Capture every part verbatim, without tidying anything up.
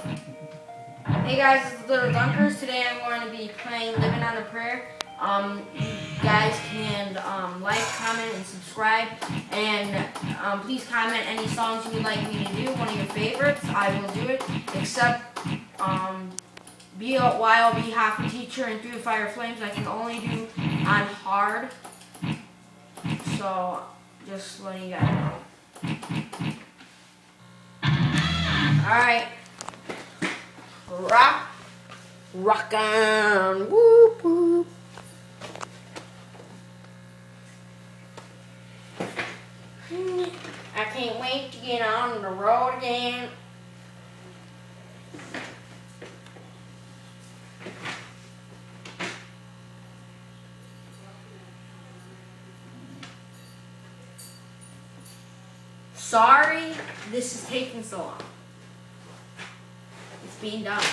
Hey guys, it's Little Dunkers. Today I'm going to be playing Living on a Prayer. Um, you guys can um, like, comment, and subscribe. And um, please comment any songs you would like me to do, one of your favorites. I will do it. Except um, B O Y L B, Half a Teacher, and Through the Fire Flames I can only do on hard. So, just letting you guys know. Alright. Rock. Rock on. Whoop whoop. I can't wait to get on the road again. Sorry this is taking so long. It's being done.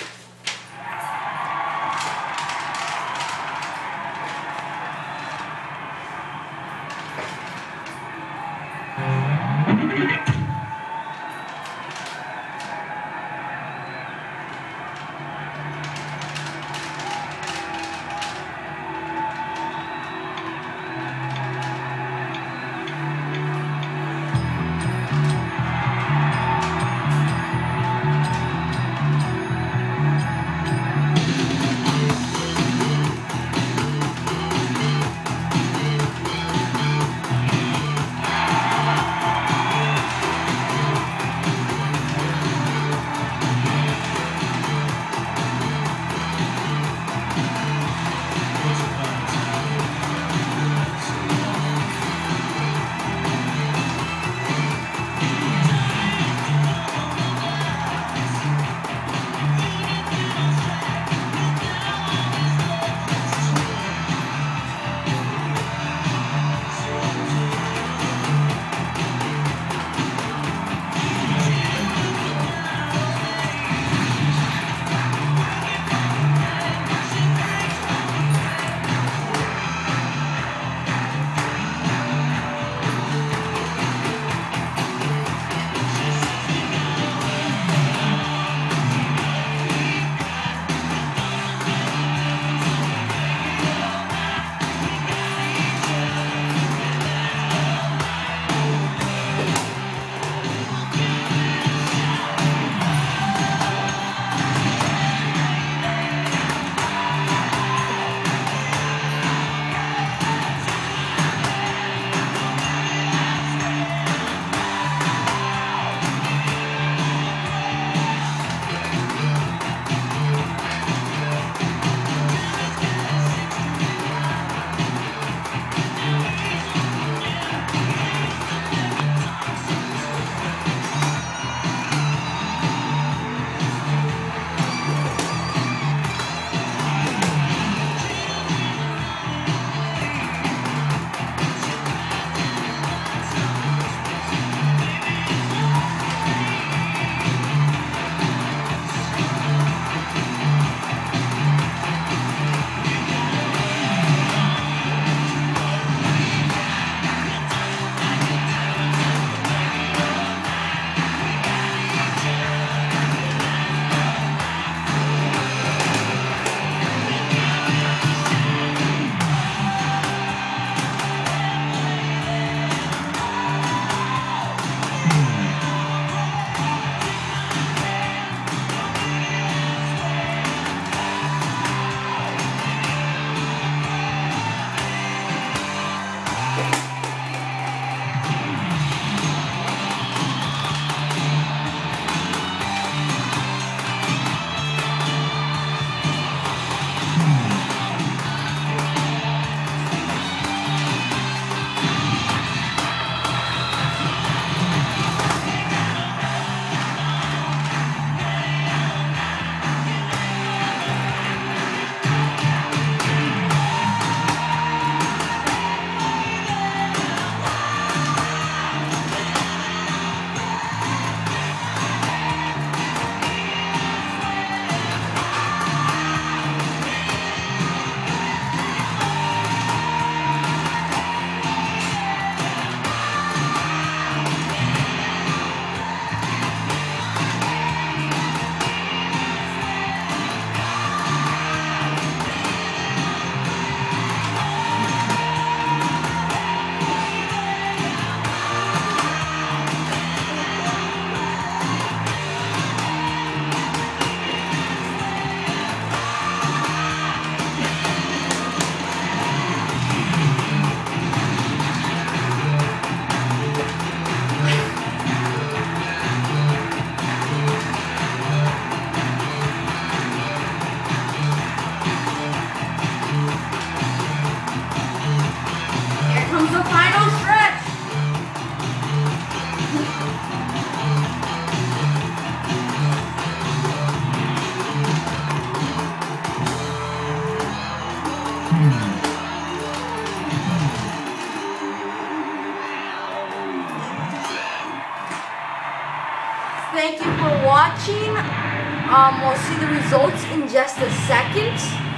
watching. Um, we'll see the results in just a second.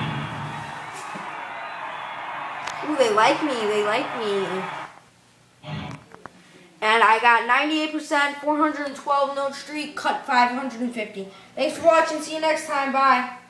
Ooh, they like me. They like me. And I got ninety-eight percent, four hundred twelve note streak, cut five hundred fifty. Thanks for watching. See you next time. Bye.